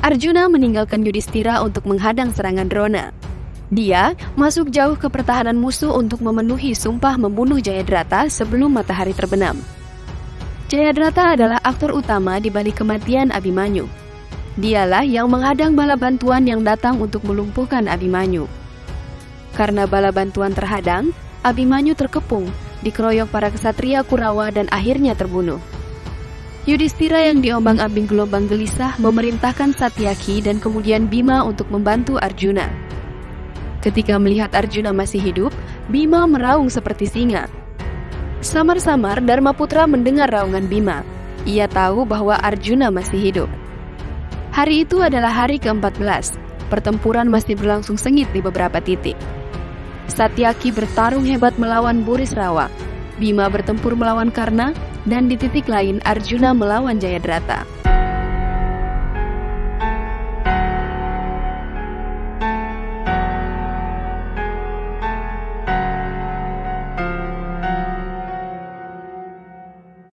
Arjuna meninggalkan Yudhistira untuk menghadang serangan Drona. Dia masuk jauh ke pertahanan musuh untuk memenuhi sumpah membunuh Jayadrata sebelum matahari terbenam. Jayadrata adalah aktor utama di balik kematian Abhimanyu. Dialah yang menghadang bala bantuan yang datang untuk melumpuhkan Abhimanyu. Karena bala bantuan terhadang, Abhimanyu terkepung, dikeroyok para kesatria Kurawa dan akhirnya terbunuh. Yudhistira yang diombang-ambing gelombang gelisah memerintahkan Satyaki dan kemudian Bima untuk membantu Arjuna. Ketika melihat Arjuna masih hidup, Bima meraung seperti singa. Samar-samar Dharmaputra mendengar raungan Bima. Ia tahu bahwa Arjuna masih hidup. Hari itu adalah hari ke-14. Pertempuran masih berlangsung sengit di beberapa titik. Satyaki bertarung hebat melawan Burisrawa. Bima bertempur melawan Karna, dan di titik lain Arjuna melawan Jayadrata.